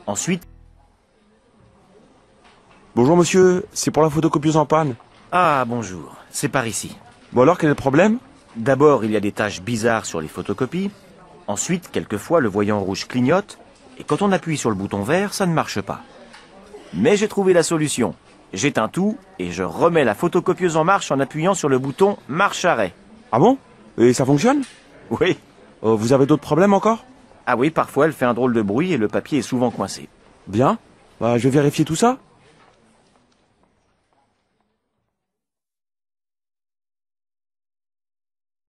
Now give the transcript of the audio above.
Ensuite... Bonjour monsieur, c'est pour la photocopieuse en panne. Ah, bonjour, c'est par ici. Bon alors, quel est le problème? D'abord, il y a des taches bizarres sur les photocopies. Ensuite, quelquefois, le voyant rouge clignote. Et quand on appuie sur le bouton vert, ça ne marche pas. Mais j'ai trouvé la solution. J'éteins tout et je remets la photocopieuse en marche en appuyant sur le bouton marche-arrêt. Ah bon? Et ça fonctionne? Oui. Vous avez d'autres problèmes encore? Ah oui, parfois elle fait un drôle de bruit et le papier est souvent coincé. Bien. Bah, je vais vérifier tout ça.